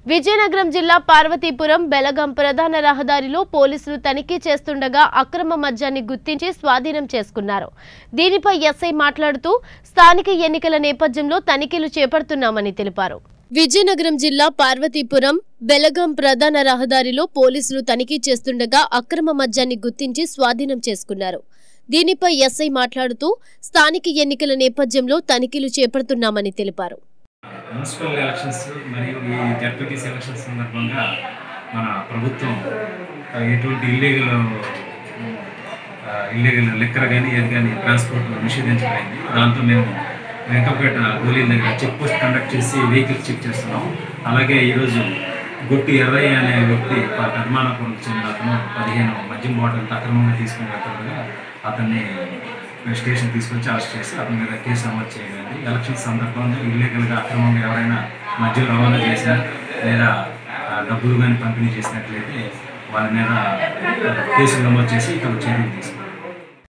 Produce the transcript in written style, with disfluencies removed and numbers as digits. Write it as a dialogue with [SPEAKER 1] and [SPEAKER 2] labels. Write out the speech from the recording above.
[SPEAKER 1] విజయనగరం జిల్లా పార్వతీపురం బెలగం ప్రధాన రహదారిలో పోలీసులు తనిఖీ చేస్తుండగా అక్రమ మద్యాన్ని గుర్తించి స్వాధీనం చేసుకున్నారు. దీనిపై ఎస్ఐ మాట్లాడుతూ స్థానిక ఎన్నికల నేపథ్యంలో తనిఖీలు చేపడుతున్నామని తెలిపారు. విజయనగరం జిల్లా పార్వతీపురం బెలగం ప్రధాన రహదారిలో పోలీసులు తనిఖీ చేస్తుండగా అక్రమ మద్యాన్ని గుర్తించి స్వాధీనం చేసుకున్నారు. దీనిపై ఎస్ఐ మాట్లాడుతూ స్థానిక ఎన్నికల నేపథ్యంలో తనిఖీలు చేపడుతున్నామని తెలిపారు.
[SPEAKER 2] మున్సిపల్ ఎలక్షన్స్ మరియు ఈ జడ్పీటీసీ ఎలక్షన్స్ సందర్భంగా మన ప్రభుత్వం ఎటువంటి ఇల్లీగల్ లిక్కర్ కానీ ఏది కానీ ట్రాన్స్పోర్ట్ నిషేధించబడింది. దాంతో మేము వెంకపేట గోలీల దగ్గర చెక్ పోస్ట్ కండక్ట్ చేసి వెహికల్స్ చెక్ చేస్తున్నాం. అలాగే ఈరోజు గొట్టి ఎర్రయ్య అనే వ్యక్తి పెదమానపురంకి చెందిన అతను 15 మద్యం బాటిల్ అక్రమంగా తీసుకుని వెళ్తుండగా అతన్ని స్టేషన్ తీసుకొచ్చి అరెస్ట్ చేసి అతని మీద కేసు నమోదు చేయాలి. ఎలక్షన్స్ సందర్భంగా ఇల్లీగల్గా అక్రమంగా ఎవరైనా మద్యం రవాణా చేసినా లేదా డబ్బులు కానీ పంపిణీ చేసినట్లయితే వాళ్ళ మీద కేసులు నమోదు చేసి ఇక్కడ చర్యలు తీసుకుంటాం.